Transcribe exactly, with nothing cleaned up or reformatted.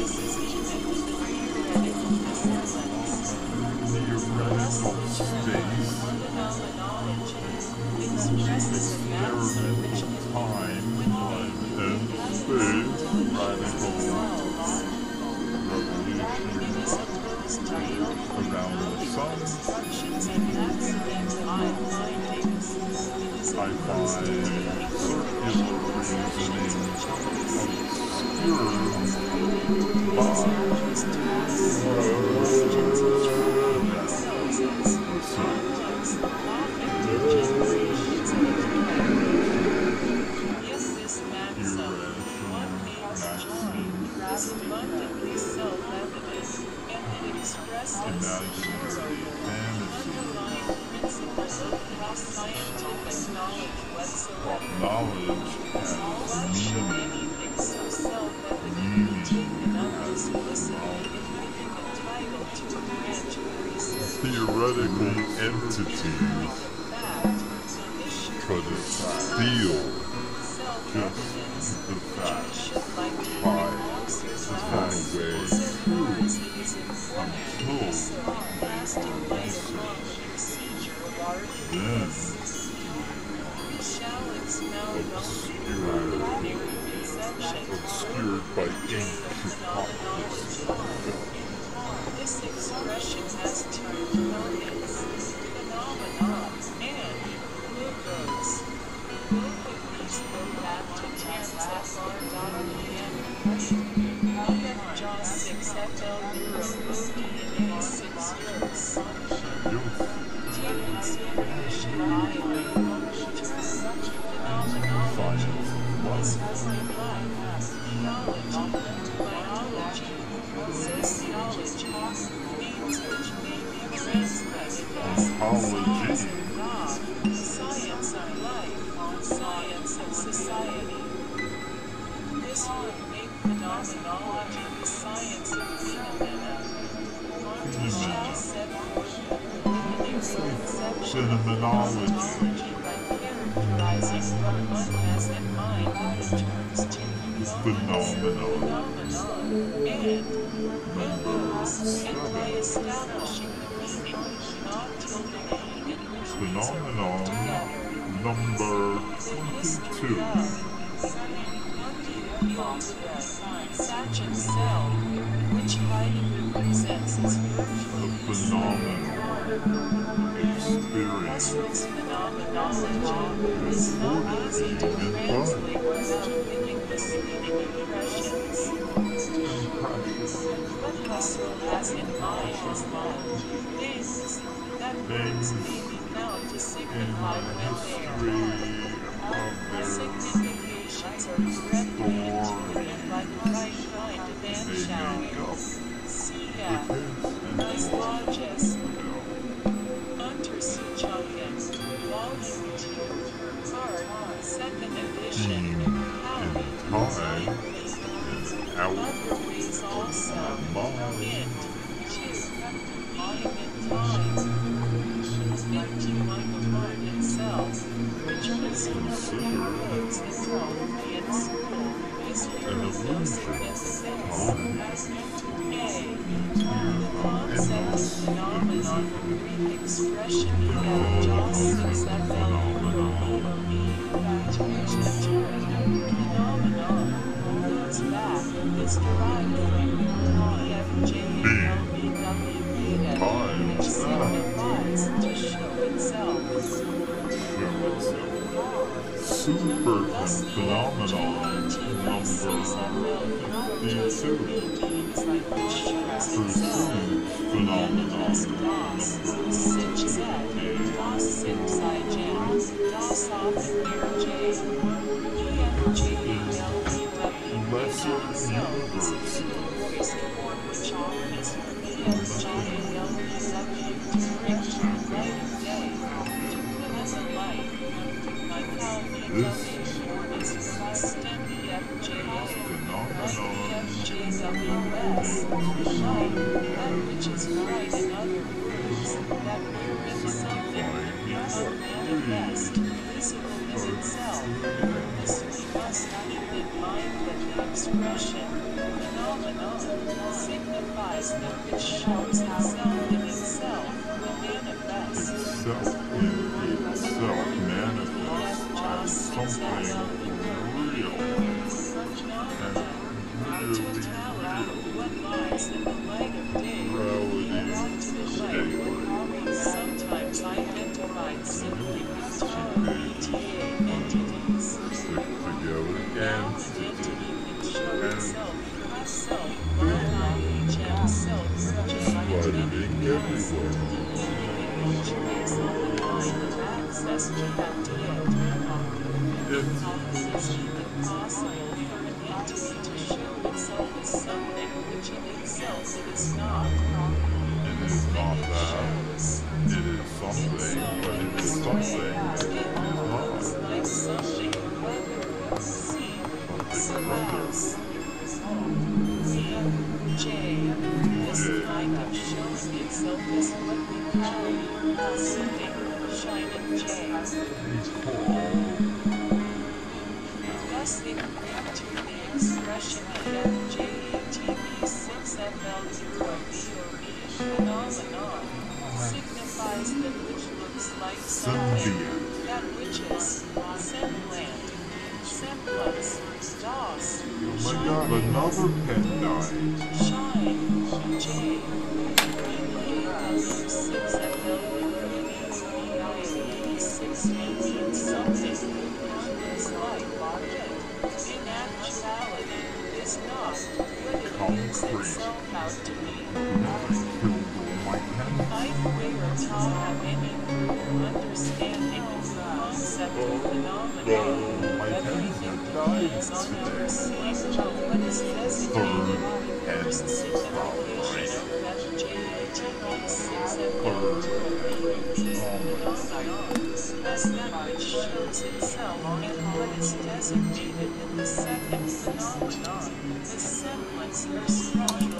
Theoretical entities, but it's still just the fact by the kind of way true until then obscured, obscured by ancient hypocrisy. This expression has two components, phenomenon and logos. Both of these go back to Terence F R dot E M Jaws six F L Euro movie in eighty-six years. Terence definition phenomenology is holy life, theology, biology, sociology, names which may be translated as science of God, science of life, science of society. This would make phenomenology the science of phenomena. We shall set forth Phenomenology by characterizing what one has in mind in terms to phenomenon and logos, and by establishing the meaning, not tilting any phenomenon number twenty-two. Such a cell, which Heidi represents as virtual phenomenon experience. Russell's phenomenology is not easy to translate without giving misleading impressions. What Russell has in mind is that things that words may be found to signify when they are. Significations are directly interpreted by the right kind of anschauung. Cf. Nice Untersuchungen, Volume two, Part, second edition, Howey, Other ways also, Int, two, Being in Time, fifty microKorg-X L, which presumably arose in European school, is realistic and space. A. The concept of phenomenon from Greek expression of Jaws six F L Euro to which the term phenomenon goes back is derived from E F J L B W beta, which signifies to show itself. Super phenomenon number fifty-two. Perceived phenomenon lesser universes. This that which is right in other words, that wherein something unmanifest, visible in itself. This we must keep in mind that the expression phenomenon signifies that which shows itself in itself will manifest. Itself in itself manifests as something real and really real. What lies in the light of day Reality brought to the is light, daylight. sometimes identified simply with strong E T A entities. Stick together Now and an entity can show and itself through itself, while I H M self purchase flooding identity everywhere. which makes all the mind of access to that data. It's How is it even possible for an entity to show itself as something which in itself it is not? it is not It that. shows It is something, but it is something that it is not. looks like something rather seen, surrounds. V J. This kind of showing itself is what we call pulsating, shining J. Thus it brings to the expression of J A T B six F L zero B or B phenomenon signifies that which looks like something, Symbiont. that which is semblant, semblance, DOS, Oh my god, another pen died. shine, J, six F L six means something, looks like it, in actuality, is not what it makes itself out to be. Either way or Tom have any understanding of the concept of phenomenon, everything depends on our seeing what is designated the first signification of that J A T B six F L phenomenon, as that which shows itself and what is designated in the second phenomenon, the semblance or structure